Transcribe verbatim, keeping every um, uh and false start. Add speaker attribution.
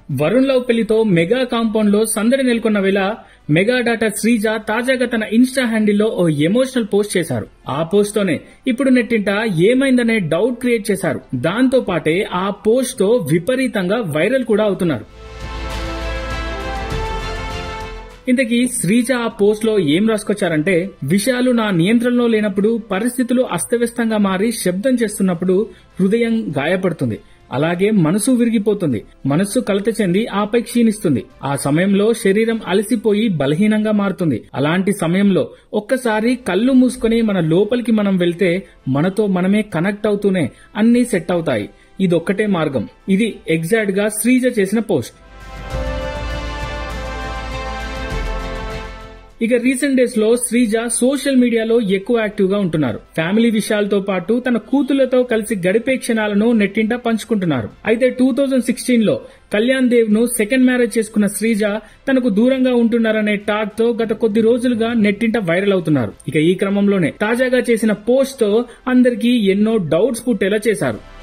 Speaker 1: Varun love పెళ్లితో mega compound లో సందడి నెలకొన్న వేళ మెగా డాటర్ శ్రీజ తాజాగా తన ఇన్స్టా హ్యాండిల్లో ఓ ఎమోషనల్ పోస్ట్ చేశారు. ఆ పోస్ట్ తోనే ఇప్పుడు నెట్టింట ఏమైందనే డౌట్ క్రియేట్ చేశారు. దాంతో పాటే ఆ పోస్ట్ తో విపరీతంగా వైరల్ కూడా అవుతున్నారు. ఇంతకీ శ్రీజ ఆ పోస్ట్ లో ఏం రాసుకొచ్చారంటే, విషయాలు నా నియంత్రణలో లేనప్పుడు, పరిస్థితులు అస్తవ్యస్తంగా మారి శబ్దం చేస్తున్నప్పుడు హృదయం గాయపడుతుంది, అలాగే మనసు విరిగిపోతుంది, మనస్సు కలత చెంది ఆపై క్షీణిస్తుంది. ఆ సమయంలో శరీరం అలసిపోయి బలహీనంగా మారుతుంది. అలాంటి సమయంలో ఒక్కసారి కళ్ళు మూసుకొని మన లోపలికి మనం వెళ్తే మనతో మనమే కనెక్ట్ అవుతూనే అన్నీ సెట్ అవుతాయి. ఇదొక్కటే మార్గం. ఇది ఎగ్జాక్ట్ గా శ్రీజ చేసిన పోస్ట్. ఇక రీసెంట్ డేస్ లో శ్రీజ సోషల్ మీడియాలో ఎక్కువ యాక్టివ్ గా ఉంటున్నారు. ఫ్యామిలీ విషయాలతో పాటు తన కూతుళ్లతో కలిసి గడిపే క్షణాలను నెట్టింట పంచుకుంటున్నారు. అయితే టూ థౌజండ్ సిక్స్టీన్ లో కళ్యాణ్ దేవ్ ను సెకండ్ మ్యారేజ్ చేసుకున్న శ్రీజ తనకు దూరంగా ఉంటున్నారనే టాక్ తో గత కొద్ది రోజులుగా నెట్టింట వైరల్ అవుతున్నారు. ఇక ఈ క్రమంలోనే తాజాగా చేసిన పోస్ట్ తో అందరికీ ఎన్నో డౌట్స్ పుట్టేలా చేశారు.